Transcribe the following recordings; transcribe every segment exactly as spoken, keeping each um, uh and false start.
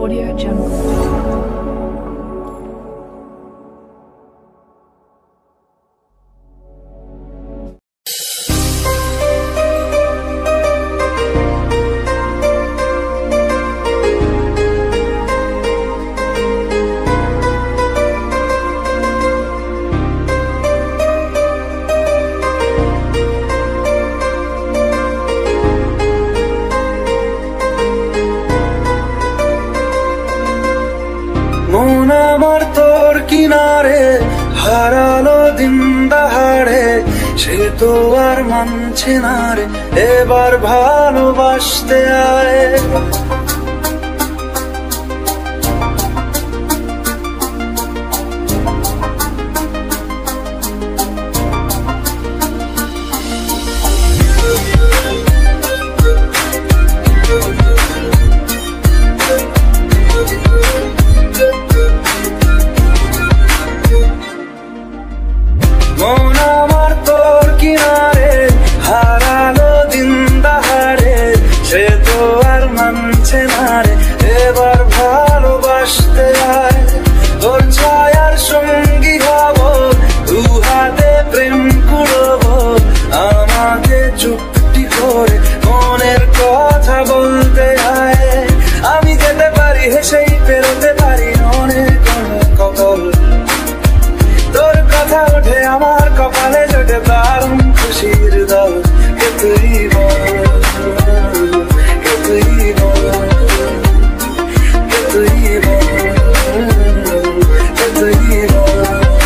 Audio Jungle. মন আমার তোর কিনারে হারালো দিন দাহাড়ে, সে তো আর মানছে না রে, এবার ভালোবাসতে আয়। মন আমার তোর কিনারে হারালো দিন দাহাড়ে, সে তো আর মানছে না রে, এবার ভালোবাসতে আয়। তোর ছায়ার সঙ্গী হব, দু হাতে প্রেম কুড়বো, আমাকে চুপটি করে মনের কথা বলতে আয়। আমি যেতে পারি হেসেই পেরোতে পারি অনেক কপাল, তোর কথা ওঠে আমার কপালে জোটে দারুণ খুশির দল। কে তুই বল, কে তুই বল, কে তুই বল, কে তুই বল।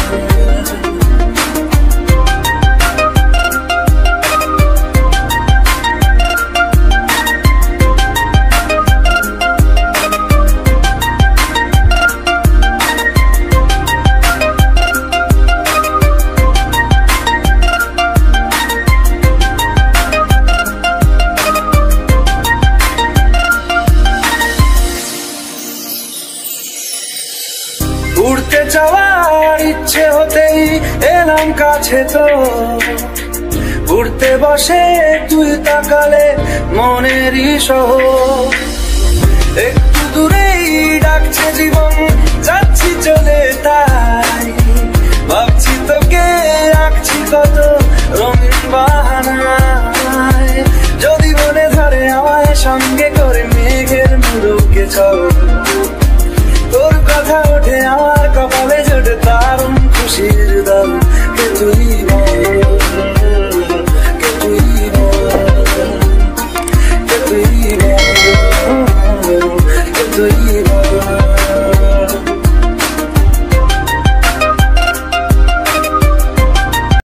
উড়তে যাওয়ার ইচ্ছে হতেই এলাম কাছে তো, উড়তে বসে তুই তাকালে মনেরই শহর। একটু দূরেই ডাকছে জীবন, যাচ্ছি চলে তাই ভাবছি তোকে রাখছি কত রঙিন বাহানায়। যদি মনে ধরে আমায় সঙ্গে করে মেঘের মুলুকে চল, তোর কথা ওঠে আমার কপালে জোটে দারুণ খুশির দল। কে তুই বল, কে তুই বল, কে তুই বল, কে তুই